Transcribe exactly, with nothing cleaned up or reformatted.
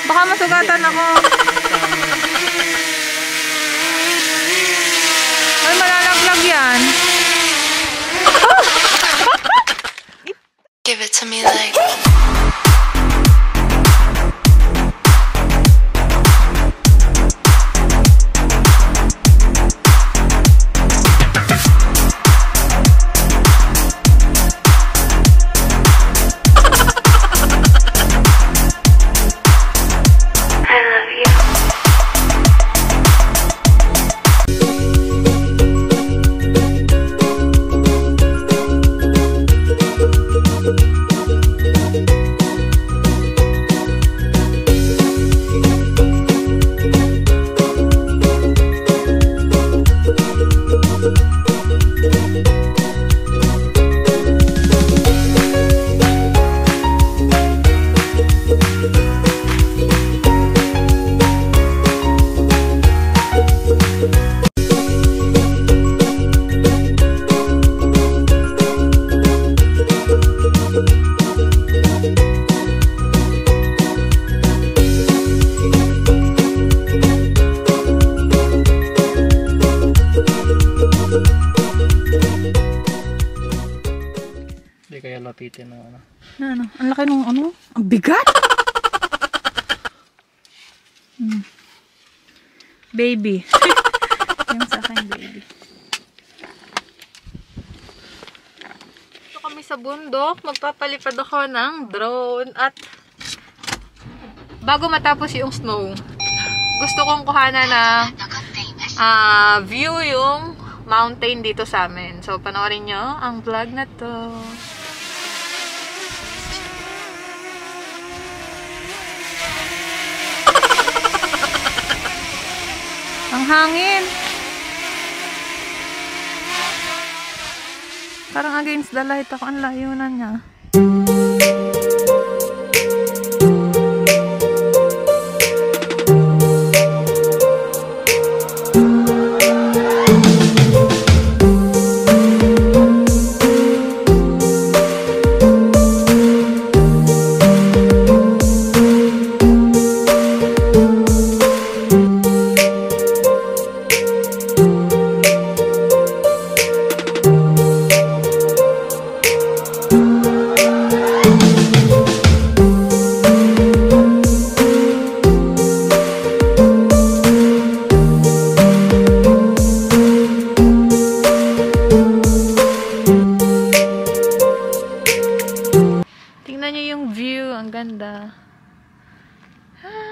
Baka masugatan ako. Ay, malalaglag yan. Give it to me like kaya lapitin ng ano. Na ano? Ang laki nung ano? Ang bigat! hmm. Baby. Yung sa akin, baby. Ito kami sa bundok. Magpapalipad ako ng drone. At bago matapos yung snow, gusto kong kuhanan ng uh, view yung mountain dito sa amin. So, panoorin nyo ang vlog na to. Ang hangin. Parang against the light ako. Ang layunan niya. Tingnan niyo yung view, ang ganda.